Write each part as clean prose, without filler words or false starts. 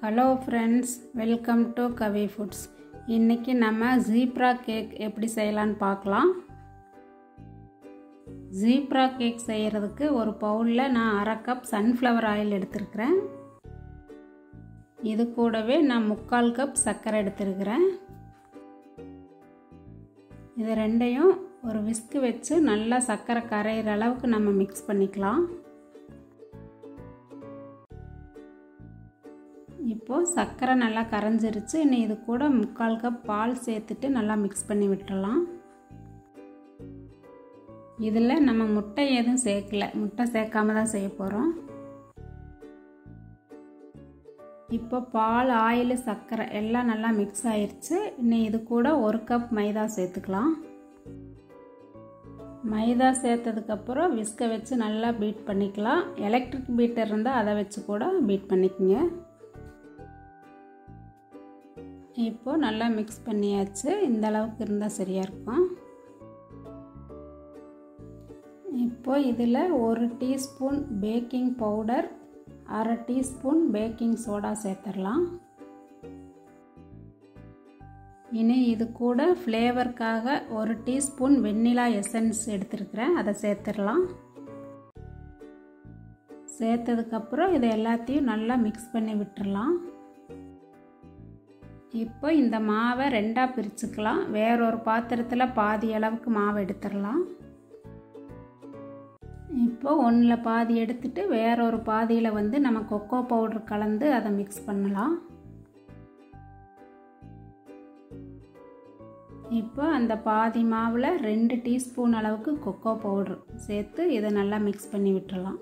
Hello friends, welcome to Kavi foods. இன்றைக்கி நம்ம zebra cake எப்படி செய்யலான்னு பார்க்கலாம். ஜீப்ரா கேக் செய்கிறதுக்கு ஒரு பவுலில் நான் 1/2 கப் சன்ஃப்ளவர் ஆயில் எடுத்துருக்கிறேன். இது கூடவே நான் 3/4 கப் சர்க்கரை எடுத்துருக்கிறேன். இது ரெண்டையும் ஒரு விஸ்கு வச்சு நல்லா சர்க்கரை கரையிற அளவுக்கு நம்ம மிக்ஸ் பண்ணிக்கலாம். இப்போது சர்க்கரை நல்லா கரைஞ்சிருச்சு. இன்னும் இது கூட 3/4 கப் பால் சேர்த்துட்டு நல்லா மிக்ஸ் பண்ணி விட்டுறலாம். இதில் நம்ம முட்டை எதுவும் சேர்க்கல, முட்டை சேர்க்காம தான் செய்ய போகிறோம். இப்போ பால், ஆயில், சர்க்கரை எல்லாம் நல்லா மிக்ஸ் ஆயிடுச்சு. இன்னும் இது கூட 1 கப் மைதா சேர்த்துக்கலாம். மைதா சேர்த்ததுக்கப்புறம் விஸ்கை வச்சு நல்லா பீட் பண்ணிக்கலாம். எலக்ட்ரிக் பீட்டர் இருந்தால் அதை வச்சு கூட பீட் பண்ணிக்கோங்க. இப்போது நல்லா மிக்ஸ் பண்ணியாச்சு. இந்த அளவுக்கு இருந்தால் சரியாக இருக்கும். இப்போது இதில் 1 teaspoon baking powder, 1/2 teaspoon baking soda சேர்த்துடலாம். இனி இது கூட ஃப்ளேவருக்காக 1 டீஸ்பூன் வெண்ணிலா எசன்ஸ் எடுத்துருக்கிறேன், அதை சேர்த்துடலாம். சேர்த்ததுக்கப்புறம் இதை எல்லாத்தையும் நல்லா மிக்ஸ் பண்ணி விட்டுறலாம். இப்போ இந்த மாவை 2ஆக பிரிச்சுக்கலாம். வேறொரு பாத்திரத்தில் பாதி அளவுக்கு மாவு எடுத்துடலாம். இப்போ ஒன்றில் பாதி எடுத்துட்டு வேறொரு பாதியில் நம்ம கொக்கோ பவுடர் கலந்து அதை மிக்ஸ் பண்ணலாம். இப்போ அந்த பாதி மாவில் 2 டீஸ்பூன் அளவுக்கு கொக்கோ பவுடர் சேர்த்து இதை நல்லா மிக்ஸ் பண்ணி விட்டுறலாம்.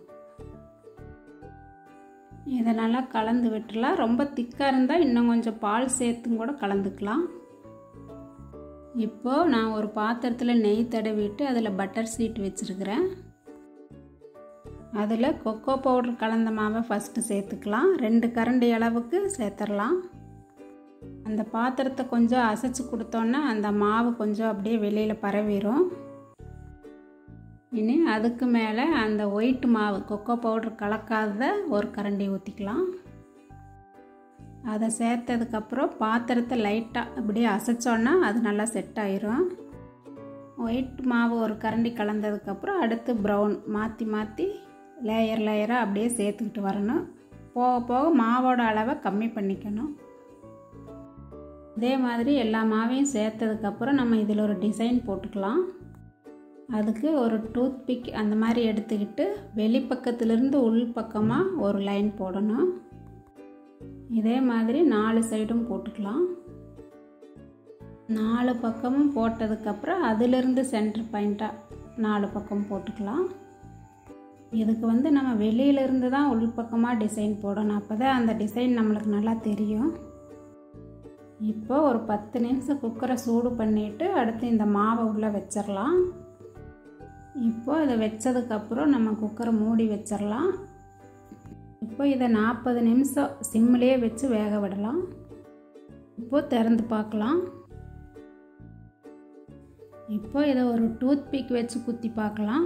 இதை நல்லா கலந்து விட்டுலாம். ரொம்ப திக்காக இருந்தால் இன்னும் கொஞ்சம் பால் சேர்த்தும் கூட கலந்துக்கலாம். இப்போது நான் ஒரு பாத்திரத்தில் நெய் தடவிட்டு அதில் பட்டர் சீட் வச்சுருக்கிறேன். அதில் கொக்கோ பவுடர் கலந்த மாவை ஃபஸ்ட்டு சேர்த்துக்கலாம். 2 கரண்டி அளவுக்கு சேர்த்துடலாம். அந்த பாத்திரத்தை கொஞ்சம் அசைச்சு கொடுத்தோன்னா அந்த மாவு கொஞ்சம் அப்படியே வெளியில் பரவிடும். இனி அதுக்கு மேலே அந்த ஒயிட் மாவு, கொக்கோ பவுடர் கலக்காத 1 கரண்டி ஊற்றிக்கலாம். அதை சேர்த்ததுக்கப்புறம் பாத்திரத்தை லைட்டாக அப்படியே அசைச்சோன்னா அது நல்லா செட் ஆயிரும். ஒயிட் மாவு 1 கரண்டி கலந்ததுக்கப்புறம் அடுத்து ப்ரௌன் மாற்றி மாற்றி லேயராக அப்படியே சேர்த்துக்கிட்டு வரணும். போக போக மாவோட அளவை கம்மி பண்ணிக்கணும். இதே மாதிரி எல்லா மாவையும் சேர்த்ததுக்கப்புறம் நம்ம இதில் ஒரு டிசைன் போட்டுக்கலாம். அதுக்கு ஒரு டூத் பிக் அந்த மாதிரி எடுத்துக்கிட்டு வெளிப்பக்கத்திலிருந்து உள் பக்கமாக ஒரு லைன் போடணும். இதே மாதிரி 4 சைடும் போட்டுக்கலாம். 4 பக்கமும் போட்டதுக்கப்புறம் அதிலிருந்து சென்டர் பாயிண்ட்டாக 4 பக்கம் போட்டுக்கலாம். இதுக்கு நம்ம வெளியிலிருந்து தான் உள் பக்கமாக டிசைன் போடணும். அப்போ தான் அந்த டிசைன் நம்மளுக்கு நல்லா தெரியும். இப்போ ஒரு 10 நிமிஷம் குக்கரை சூடு பண்ணிவிட்டு அடுத்து இந்த மாவை உள்ளே வச்சிடலாம். இப்போ இதை வச்சதுக்கப்புறம் நம்ம குக்கரை மூடி வச்சிடலாம். இப்போ இதை 40 நிமிஷம் சிம்மிலே வச்சு வேக விடலாம். இப்போது திறந்து பார்க்கலாம். இப்போ இதை ஒரு டூத் பிக் வச்சு குத்தி பார்க்கலாம்.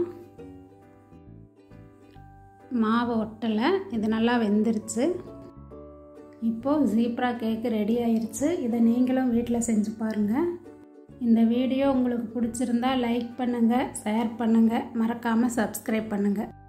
மாவு ஒட்டலை, இது நல்லா வெந்துருச்சு. இப்போது ஜீப்ரா கேக்கு ரெடி ஆயிடுச்சு. இதை நீங்களும் வீட்டில் செஞ்சு பாருங்கள். இந்த வீடியோ உங்களுக்கு பிடிச்சிருந்தா லைக் பண்ணுங்கள், ஷேர் பண்ணுங்கள், மறக்காமல் சப்ஸ்கிரைப் பண்ணுங்கள்.